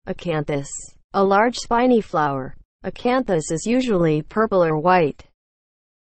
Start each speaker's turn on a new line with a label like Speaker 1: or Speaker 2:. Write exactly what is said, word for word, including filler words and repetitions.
Speaker 1: Acanthus. A large spiny flower. Acanthus is usually purple or white.